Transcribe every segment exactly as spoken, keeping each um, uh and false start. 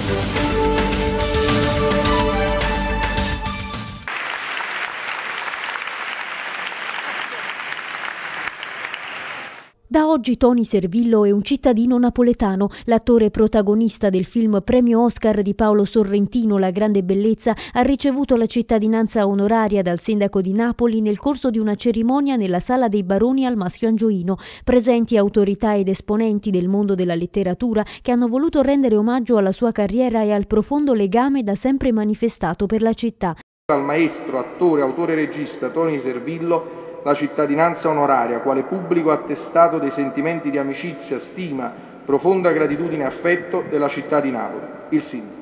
Da oggi Tony Servillo è un cittadino napoletano. L'attore protagonista del film Premio Oscar di Paolo Sorrentino La grande bellezza ha ricevuto la cittadinanza onoraria dal sindaco di Napoli nel corso di una cerimonia nella Sala dei Baroni al Maschio Angioino. Presenti autorità ed esponenti del mondo della letteratura che hanno voluto rendere omaggio alla sua carriera e al profondo legame da sempre manifestato per la città. Al maestro, attore, autore e regista Tony Servillo la cittadinanza onoraria quale pubblico attestato dei sentimenti di amicizia, stima, profonda gratitudine e affetto della città di Napoli. Il sindaco.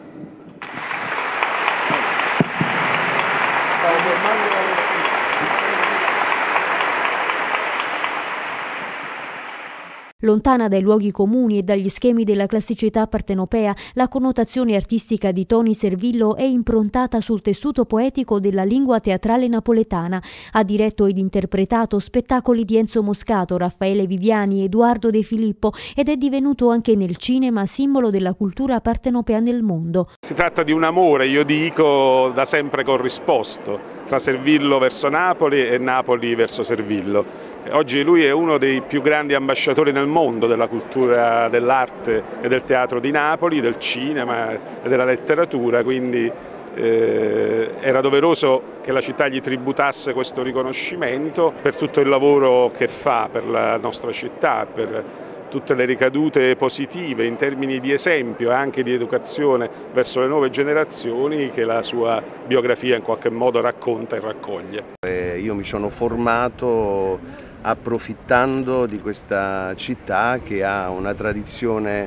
Lontana dai luoghi comuni e dagli schemi della classicità partenopea, la connotazione artistica di Tony Servillo è improntata sul tessuto poetico della lingua teatrale napoletana. Ha diretto ed interpretato spettacoli di Enzo Moscato, Raffaele Viviani, Edoardo De Filippo ed è divenuto anche nel cinema simbolo della cultura partenopea nel mondo. Si tratta di un amore, io dico, da sempre corrisposto tra Servillo verso Napoli e Napoli verso Servillo. Oggi lui è uno dei più grandi ambasciatori nel mondo della cultura, dell'arte e del teatro di Napoli, del cinema e della letteratura, quindi eh, era doveroso che la città gli tributasse questo riconoscimento per tutto il lavoro che fa per la nostra città, per tutte le ricadute positive in termini di esempio e anche di educazione verso le nuove generazioni che la sua biografia in qualche modo racconta e raccoglie. Eh, io mi sono formato approfittando di questa città che ha una tradizione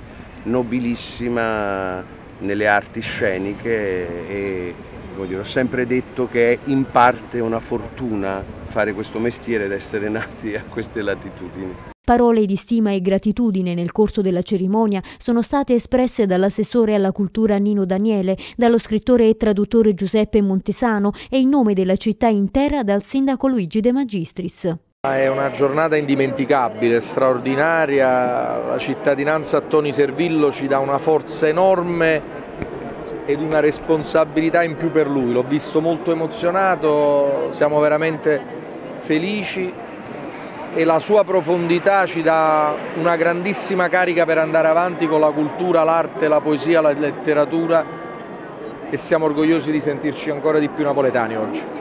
nobilissima nelle arti sceniche e come dire, ho sempre detto che è in parte una fortuna fare questo mestiere ed essere nati a queste latitudini. Parole di stima e gratitudine nel corso della cerimonia sono state espresse dall'assessore alla cultura Nino Daniele, dallo scrittore e traduttore Giuseppe Montesano e in nome della città intera dal sindaco Luigi De Magistris. È una giornata indimenticabile, straordinaria, la cittadinanza a Tony Servillo ci dà una forza enorme ed una responsabilità in più per lui. L'ho visto molto emozionato, siamo veramente felici e la sua profondità ci dà una grandissima carica per andare avanti con la cultura, l'arte, la poesia, la letteratura e siamo orgogliosi di sentirci ancora di più napoletani oggi.